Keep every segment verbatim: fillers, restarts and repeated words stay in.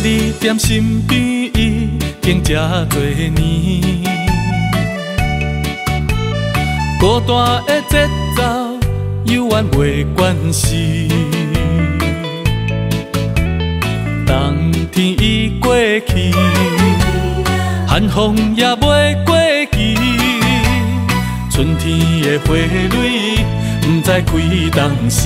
你踮身边，已经这多年。孤单的节奏，犹原袂惯势。冬天已过去，寒风也袂过期。春天的花蕊，不知开当时。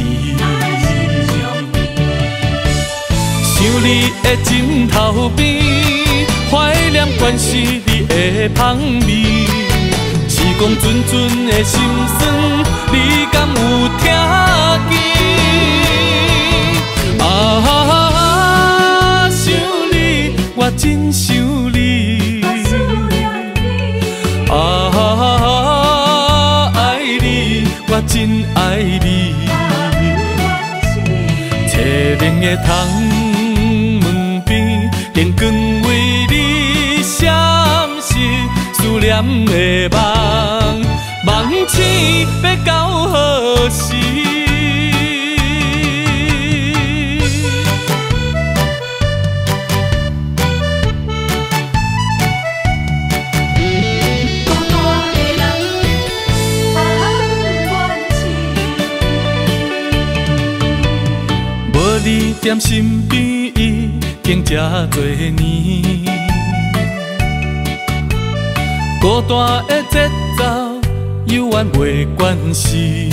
想你的枕头边，怀念惯是你的香味。时光阵阵的心酸，你敢有听见？啊，想你，我真想你。啊，爱你，我真爱你。凄凉的窗门边，电光为你闪烁，思念的梦，梦醒要到何时？无你踮身边，已经这多年。孤单的节奏，犹原袂惯势。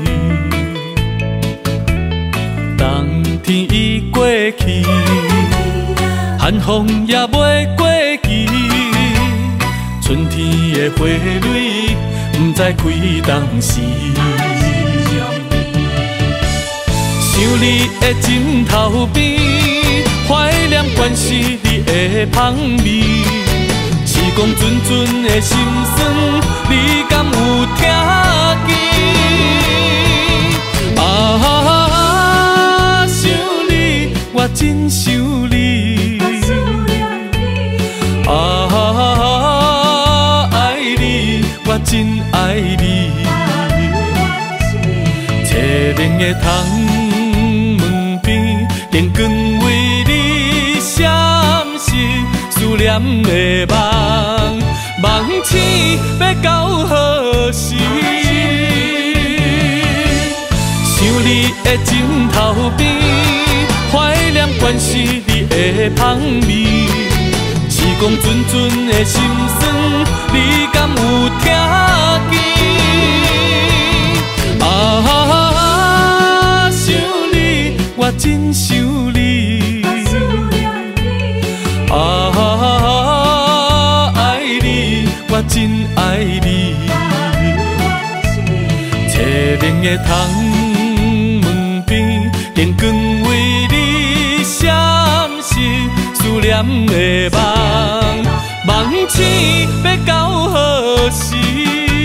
冬天已过去，寒风也袂过期。春天的花蕊，不知开当时。想你的枕头边，怀念惯是你的香味。时光阵阵的心酸，你敢有听见？啊，想你，我真想你。啊，爱你，我真爱你。凄凉的窗门边，电光为你闪烁，思念的梦，梦醒要到何时？想你的枕头边，怀念惯是你的香味。时光阵阵的心酸，你敢有听见？啊，想你，我真想你。啊，爱你，我真爱你。凄凉的窗门边，电光为你闪烁，思念的梦，梦醒要到何时？